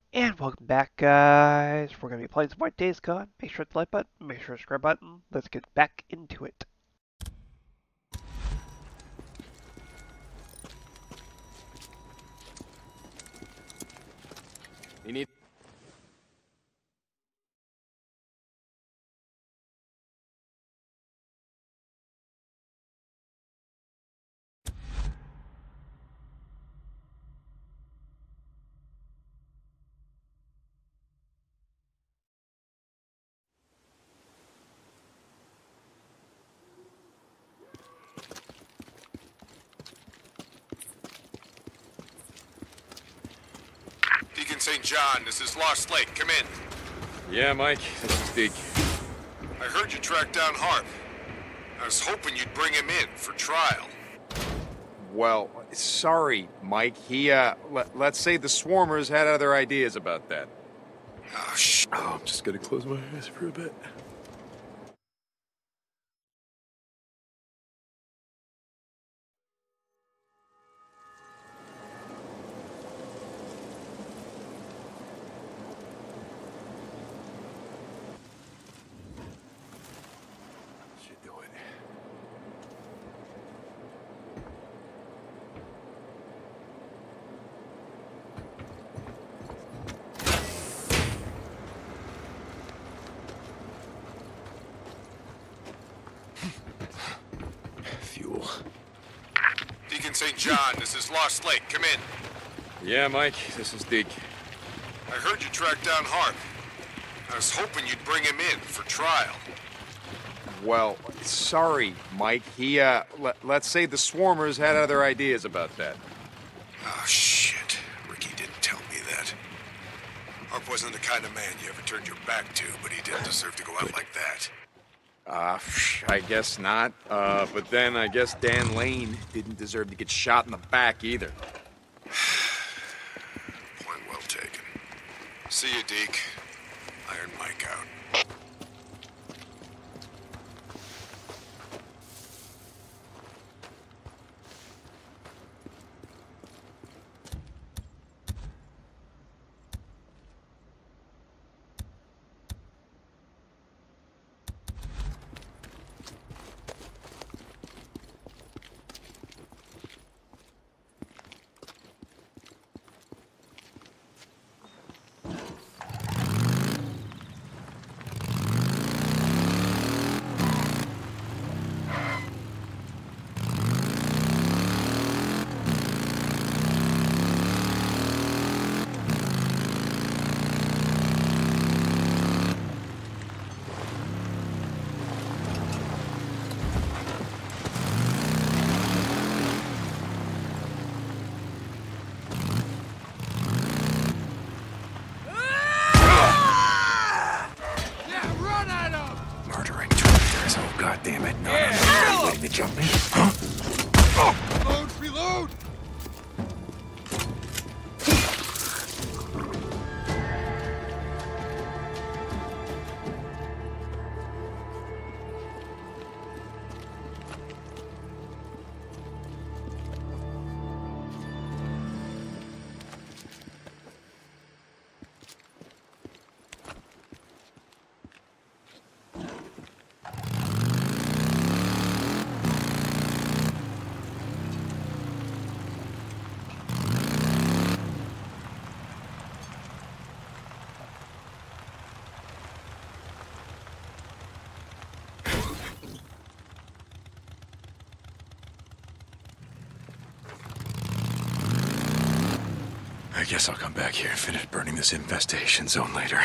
And welcome back, guys. We're going to be playing some more Days Gone. Make sure to hit the like button, make sure to subscribe button. Let's get back into it. You need. Deacon St. John, this is Lost Lake. Come in. Yeah, Mike, this is Deke. I heard you tracked down Harp. I was hoping you'd bring him in for trial. Well, sorry, Mike. Let's say the Swarmers had other ideas about that. Oh, shh. Oh, I'm just gonna close my eyes for a bit. Should do it. Fuel. Deacon St. John, this is Lost Lake. Come in. Yeah, Mike, this is Deke. I heard you tracked down Harp. I was hoping you'd bring him in for trial. Well, sorry, Mike. Let's say the Swarmers had other ideas about that. Oh, shit. Ricky didn't tell me that. Harp wasn't the kind of man you ever turned your back to, but he didn't deserve to go out like that. I guess not. But then I guess Dan Lane didn't deserve to get shot in the back either. Point well taken. See you, Deke. Iron Mike out. Murdering drifters. Oh, God damn it. No, no, no. Waiting to jump in. Huh? Reload! Reload! I guess I'll come back here and finish burning this infestation zone later.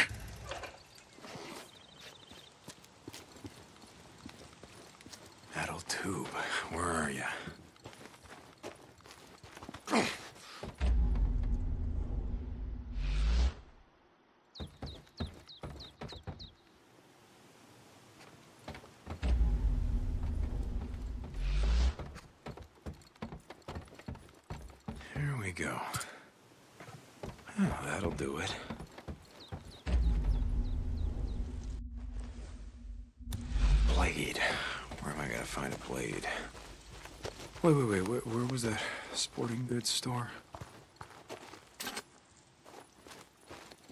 Metal tube. Where are you? Here we go. Oh, that'll do it. Blade. Where am I gonna find a blade? Wait. Where was that sporting goods store?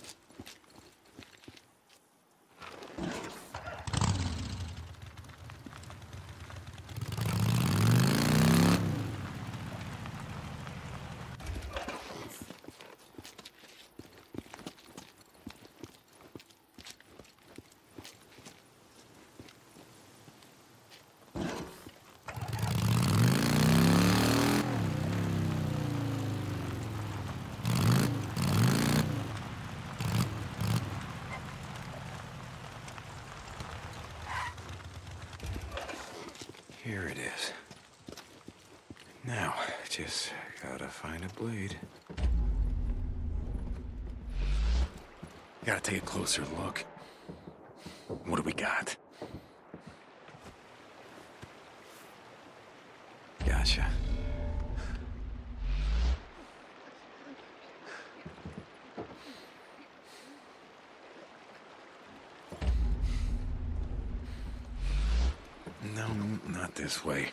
focus. Gotta find a blade. Gotta take a closer look. What do we got? Gotcha. No, not this way.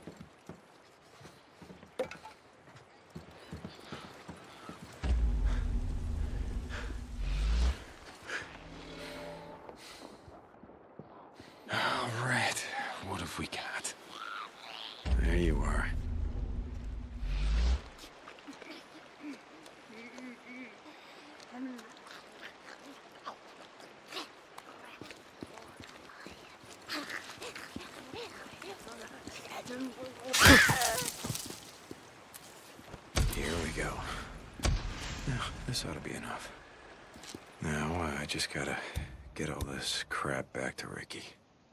All right, what have we got? There you are. Here we go. Now, this ought to be enough. Now, I just gotta get all this crap back to Ricky.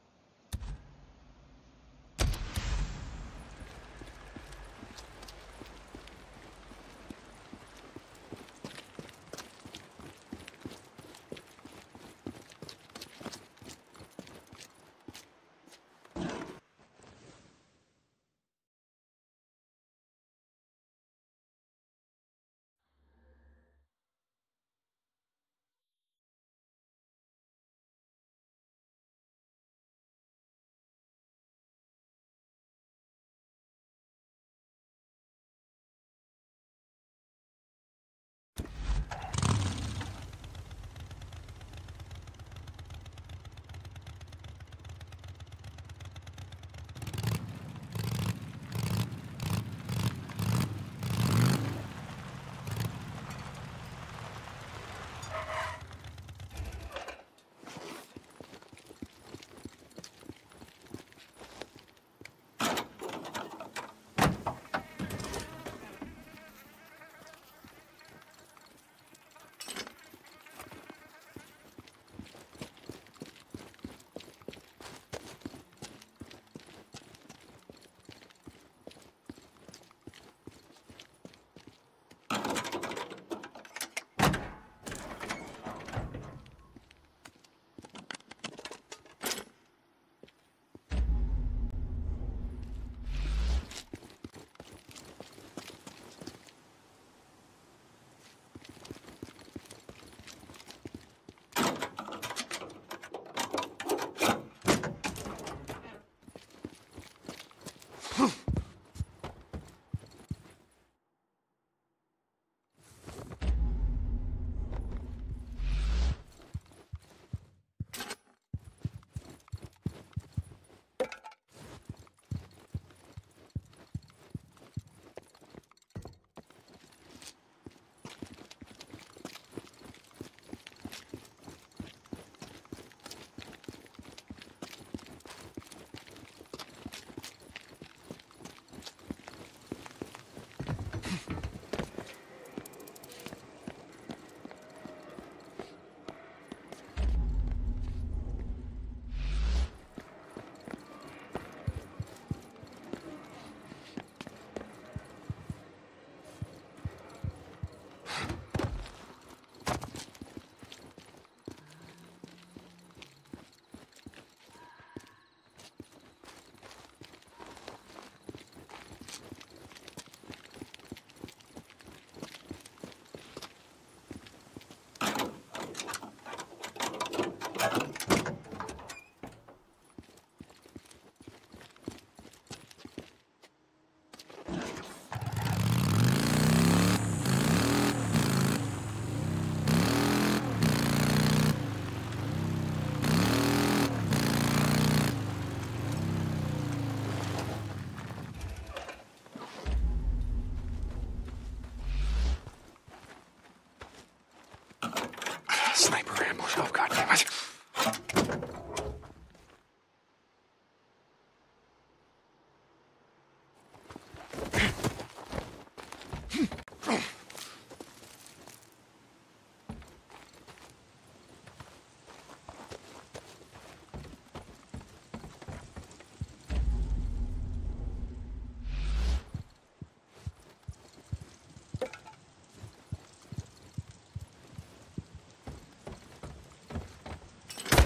Sniper ambush. Oh, God damn it.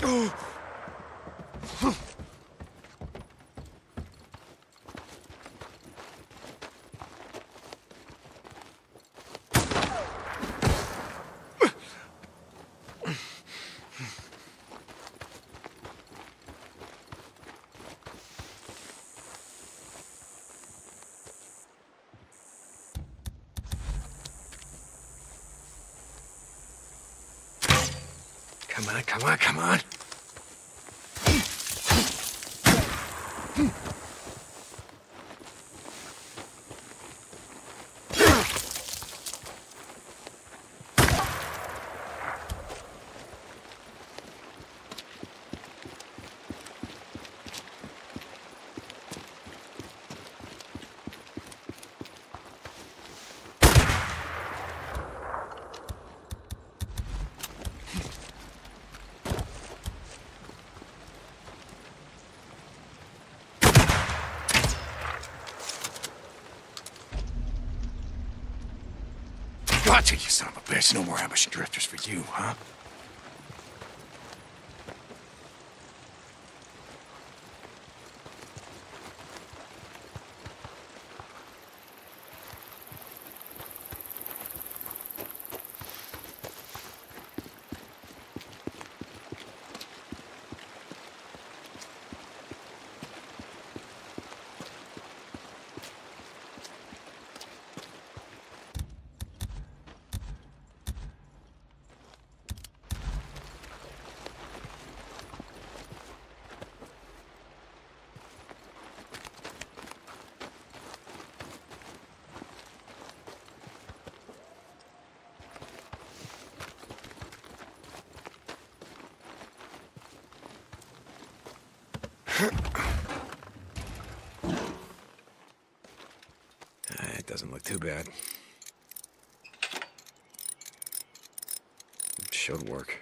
Come on, come on, come on. Gotcha, you son of a bitch. No more ambush drifters for you, huh? It doesn't look too bad. Should work.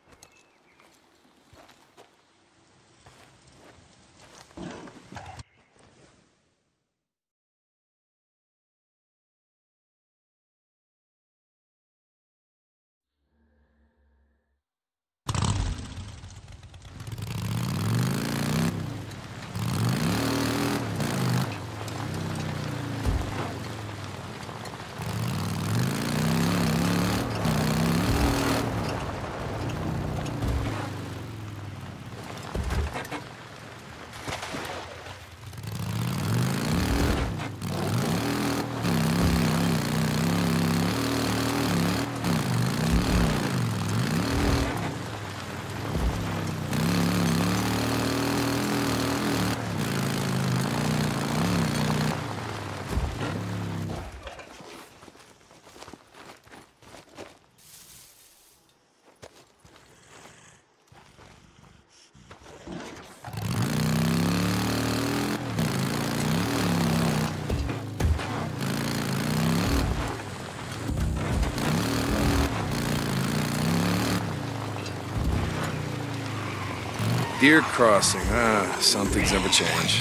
Deer crossing. Some things never change.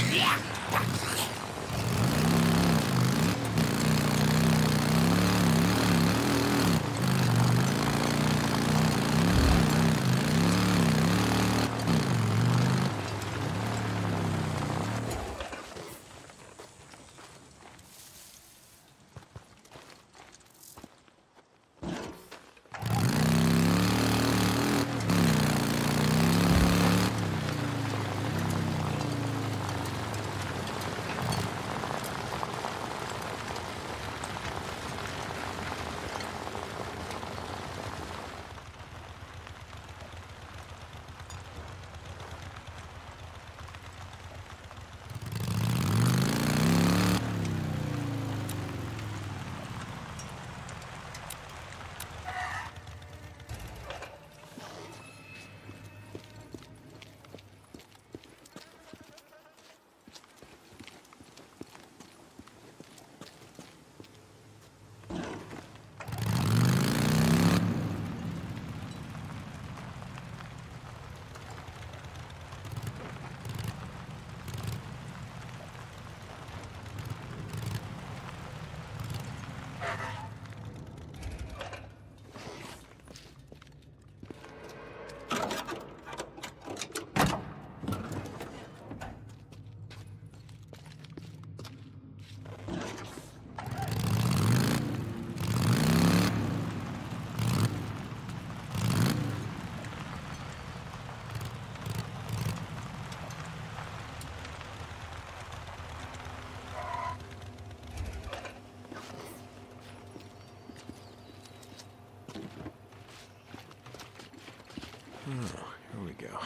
Oh, here we go.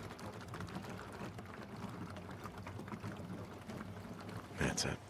That's it.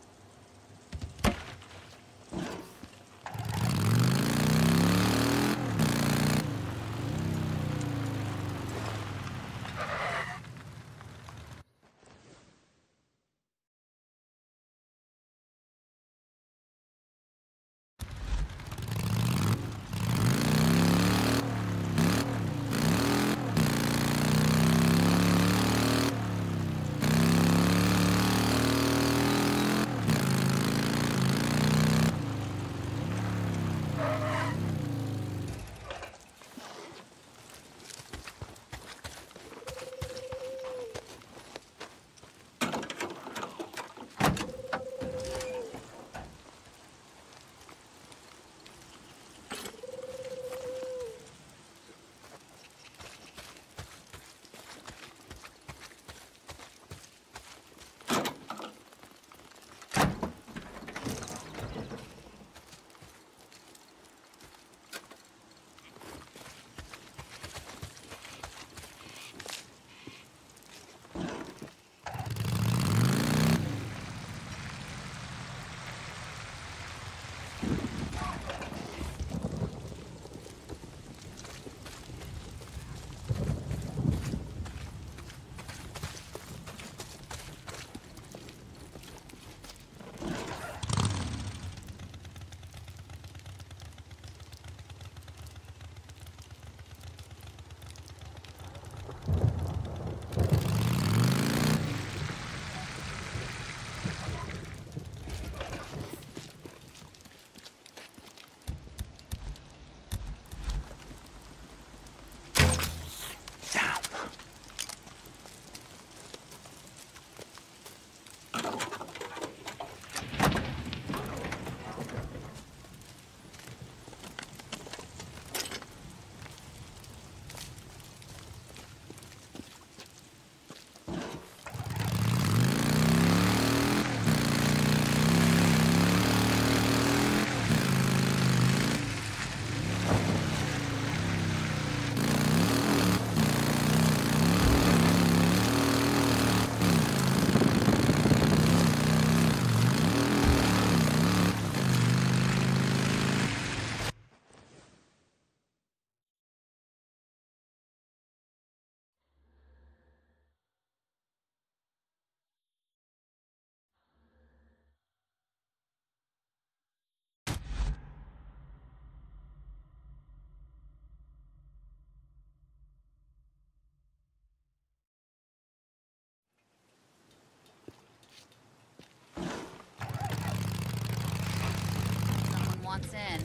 Someone wants in.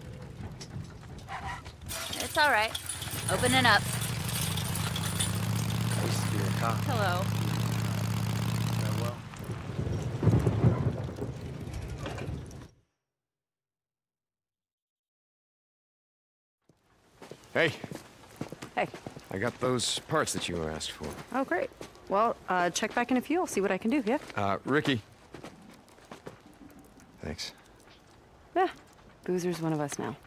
It's all right. Opening up. I used to be a cop. Hello. Farewell. Hey, Hey. I got those parts that you asked for. Oh, great. Well, check back in a few. I'll see what I can do, yeah? Ricky. Thanks. Yeah. Boozer's one of us now.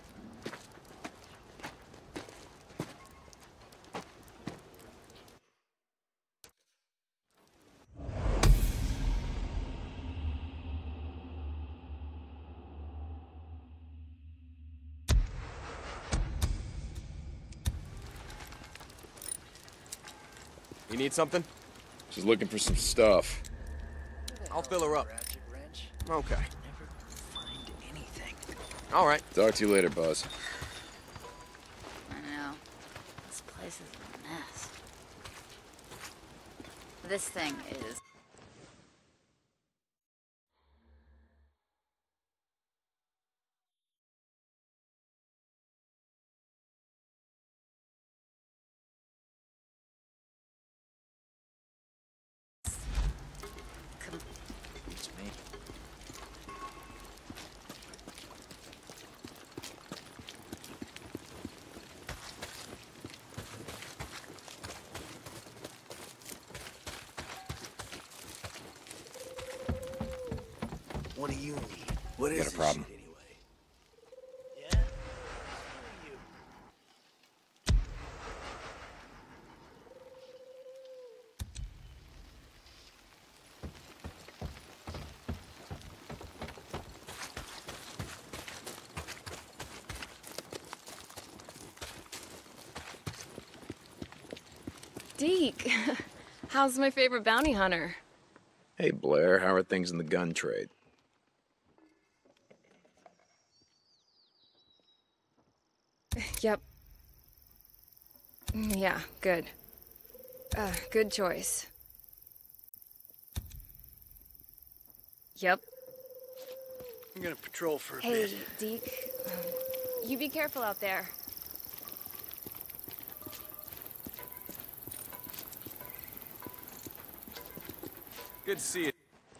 You need something? She's looking for some stuff. I'll fill her up. Okay. Find anything. All right. Talk to you later, Buzz. I know. This place is a mess. This thing is... It's me. What do you need? What is Got a this problem. shit anyway? Yeah? Deke, how's my favorite bounty hunter? Hey, Blair, how are things in the gun trade? Yep. Yeah, good. Good choice. Yep. I'm gonna patrol for a Hey, bit. Deke. You be careful out there. Good to see you.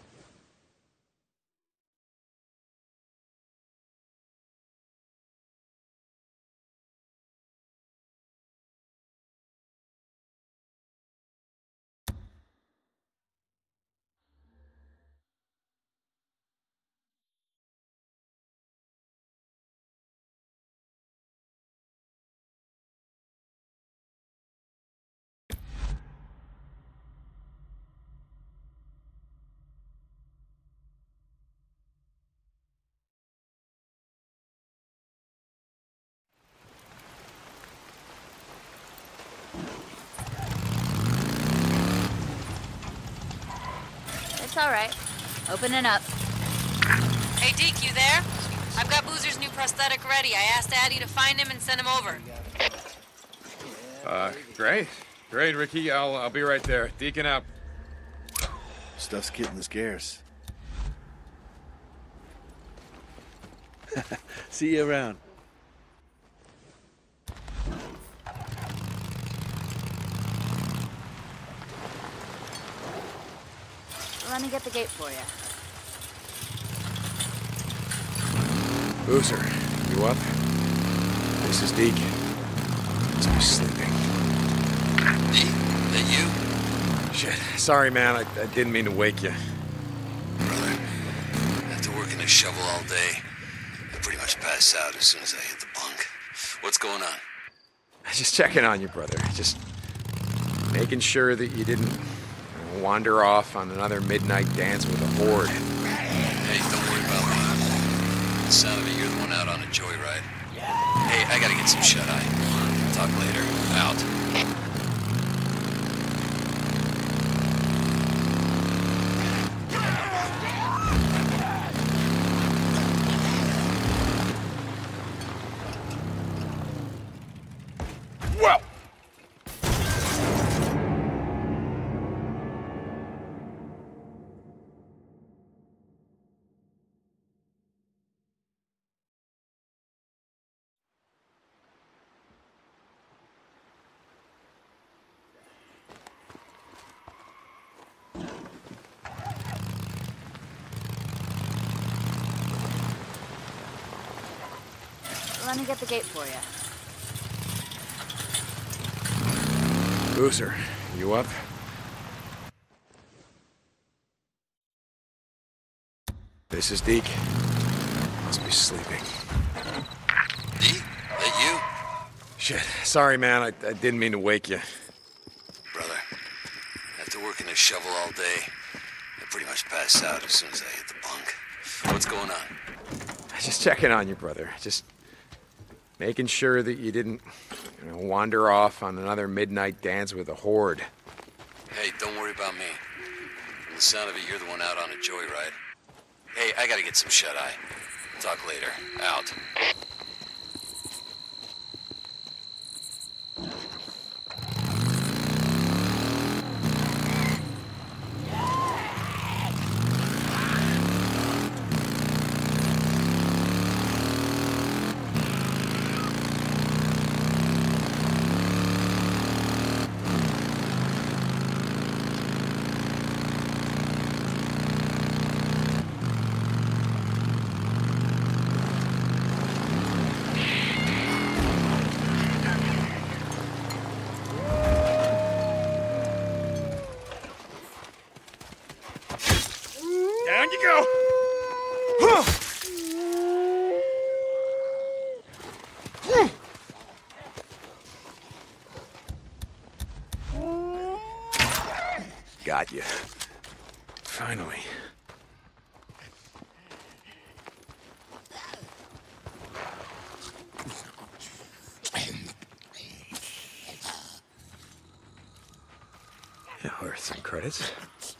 It's all right. Opening up. Hey, Deke, you there? I've got Boozer's new prosthetic ready. I asked Addie to find him and send him over. Great. Great, Ricky. I'll be right there. Deacon out. Stuff's getting scarce. See you around. Let me get the gate for you. Boozer, you up? This is Deacon. Must be sleeping. Deke, that you? Shit. Sorry, man. I didn't mean to wake you. Brother, after working a shovel all day, I pretty much pass out as soon as I hit the bunk. What's going on? Just checking on you, brother. Just making sure that you didn't wander off on another midnight dance with a horde. Hey, don't worry about me. The sound of it, you're the one out on a joyride. Hey, I gotta get some shut-eye. Talk later. Out. Well! Let me get the gate for you. Boozer, you up? This is Deke. Must be sleeping. Deke, that you? Shit. Sorry, man. I didn't mean to wake you. Brother, after working a shovel all day, I pretty much pass out as soon as I hit the bunk. What's going on? Just checking on you, brother. Just making sure that you didn't wander off on another midnight dance with a horde. Hey, don't worry about me. From the sound of it, you're the one out on a joyride. Hey, I gotta get some shut-eye. Talk later. Out. Down you go! Got you. Finally. Worth some credits.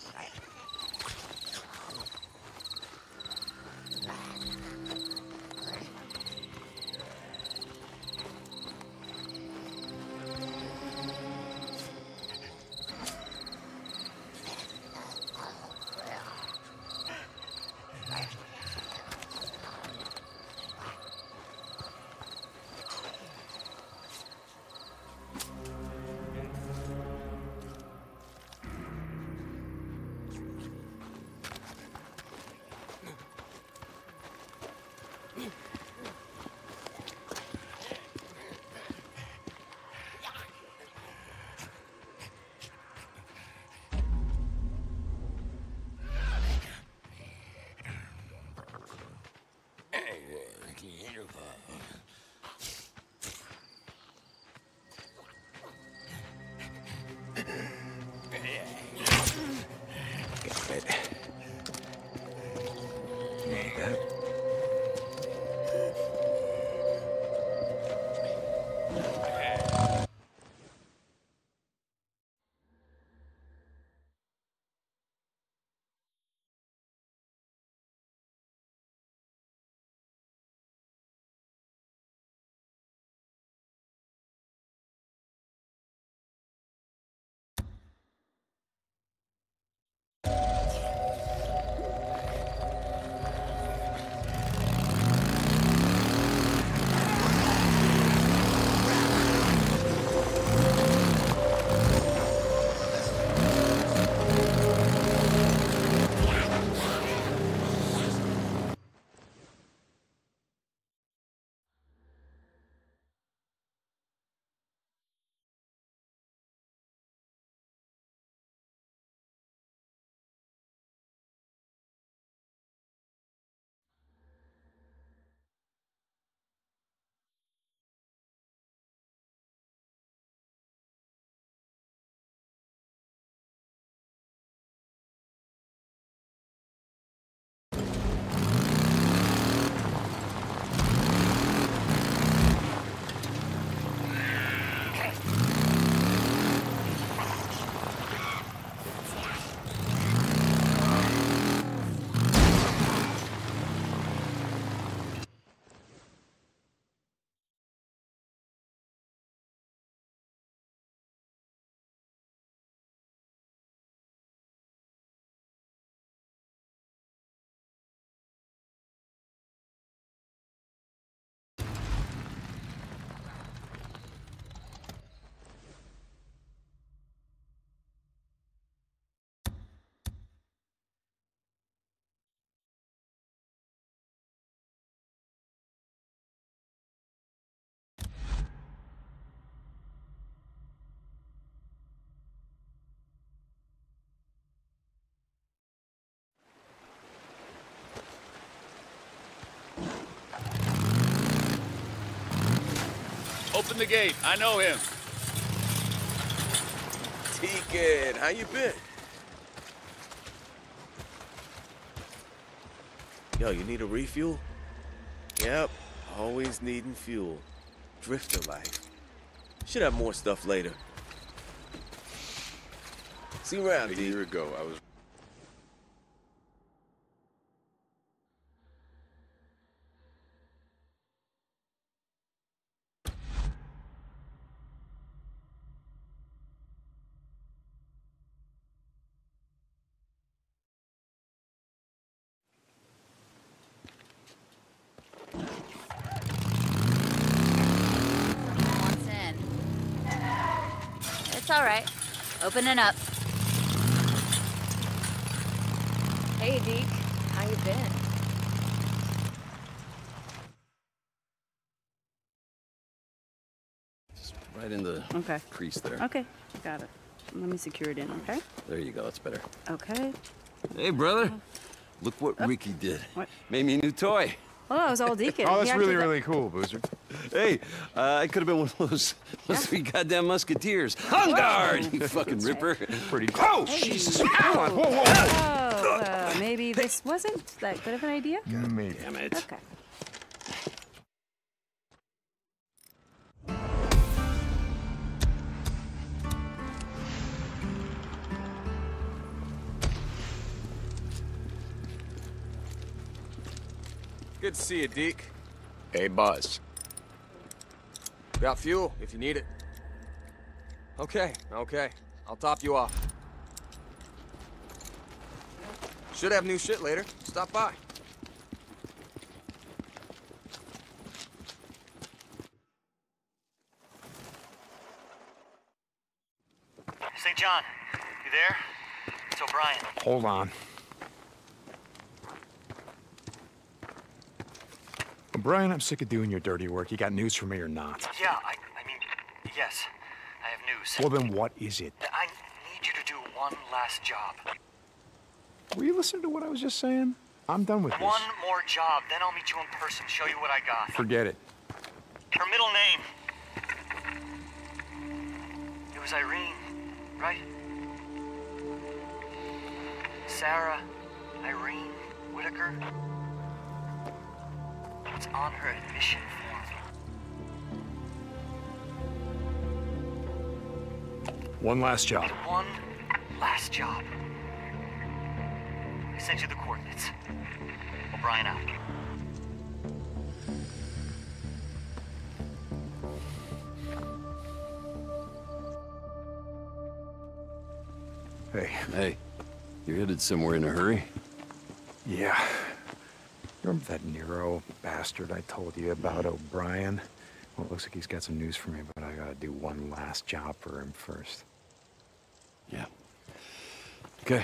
Open the gate. I know him. Deacon, how you been? Yo, you need a refuel? Yep, always needing fuel. Drifter life. Should have more stuff later. See you around, D. A year ago, I was... What's in? It's all right. Opening up. Hey, Deke. How you been? Just right in the crease there. Okay, got it. Let me secure it in, okay? There you go, that's better. Okay. Hey, brother. Look what Ricky did. What? Made me a new toy. Oh, that was all Deacon. Oh, that's He really, actually- really cool, Boozer. Hey, I could have been one of those three goddamn musketeers. On guard, you fucking ripper. Pretty cool. Oh, Hey. Jesus. Come on. Whoa, whoa, whoa. Maybe this wasn't that good of an idea? Maybe. Damn it. Okay. Good to see you, Deke. Hey, Buzz. Got fuel, if you need it. Okay. I'll top you off. Should have new shit later. Stop by. St. John, you there? It's O'Brien. Hold on. Brian, I'm sick of doing your dirty work. You got news for me or not? Yeah, I mean, yes, I have news. Well, then what is it? I need you to do one last job. Were you listening to what I was just saying? I'm done with this. One more job, then I'll meet you in person, show you what I got. Forget it. Her middle name. It was Irene, right? Sarah Irene Whitaker. It's on her admission form. One last job. One last job. I sent you the coordinates. O'Brien out. Hey, you're headed somewhere in a hurry? Yeah. Remember that Nero bastard I told you about, O'Brien? Well, it looks like he's got some news for me, but I gotta do one last job for him first. Yeah. Okay.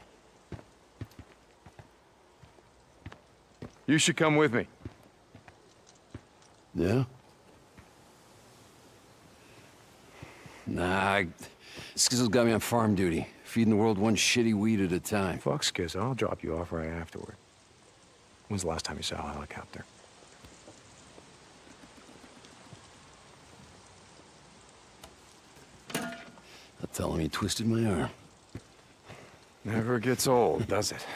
You should come with me. Yeah? Nah, Skizzle's got me on farm duty, feeding the world one shitty weed at a time. Fuck Skizzle, I'll drop you off right afterward. When's the last time you saw a helicopter? I'll tell him he twisted my arm. Never gets old, does it?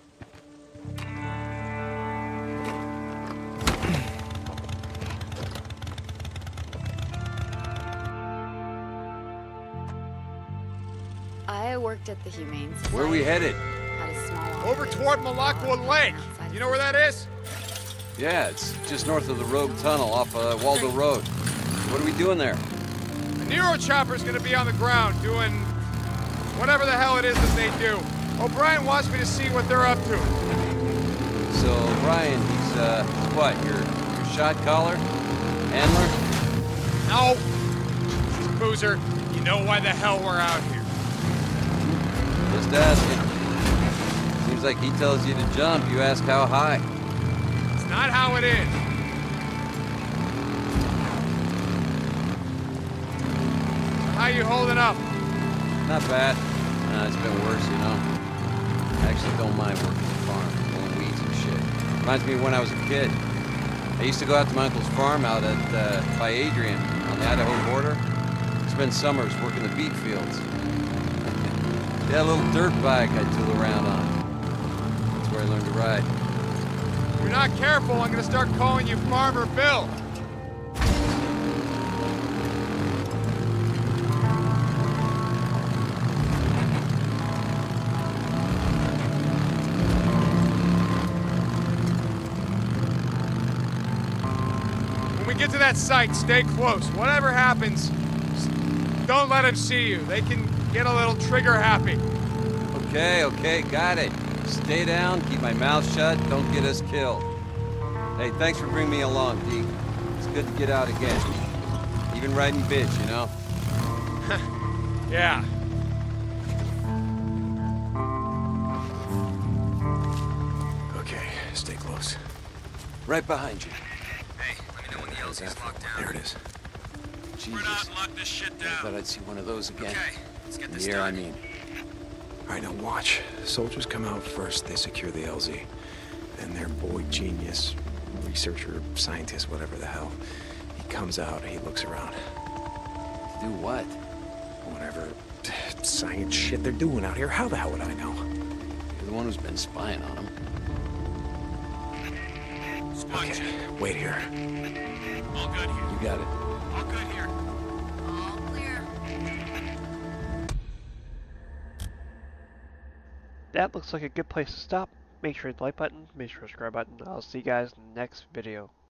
I worked at the Humane Society. Where are we headed? Had a small Over toward Malacqua Lake. You know where that is? Yeah, it's just north of the Rogue Tunnel off Waldo Road. What are we doing there? The Nero chopper's gonna be on the ground doing whatever the hell it is that they do. O'Brien wants me to see what they're up to. So, Brian, he's, what, your shot caller? Handler? No. Boozer, you know why the hell we're out here. Just asking. Seems like he tells you to jump, you ask how high. It's not how it is. So how you holding up? Not bad. It's been worse, you know. I actually don't mind working the farm, pulling weeds and shit. Reminds me of when I was a kid. I used to go out to my uncle's farm out at, by Adrian, on the Idaho border. Spend summers working the beet fields. He had a little dirt bike I'd tool around on. That's where I learned to ride. If you're not careful, I'm gonna start calling you Farmer Bill. When we get to that site, stay close. Whatever happens, don't let them see you. They can get a little trigger happy. Okay, got it. Stay down, keep my mouth shut, don't get us killed. Hey, thanks for bringing me along, Deke. It's good to get out again. Even riding bitch, you know? Yeah. Okay, stay close. Right behind you. Hey, let me know when the LZ's locked down. There it is. Jesus. Spread out and lock this shit I down. thought I'd see one of those again. Okay, let's get this In the air, I done. mean. All right, now watch. Soldiers come out first, they secure the LZ. Then their boy genius, researcher, scientist, whatever the hell, he comes out, he looks around. Do what? Whatever science shit they're doing out here, how the hell would I know? You're the one who's been spying on him. Sponge. Okay, wait here. All good here. You got it. All good here. All clear. That looks like a good place to stop. make sure to hit the like button, make sure to subscribe button. I'll see you guys next video.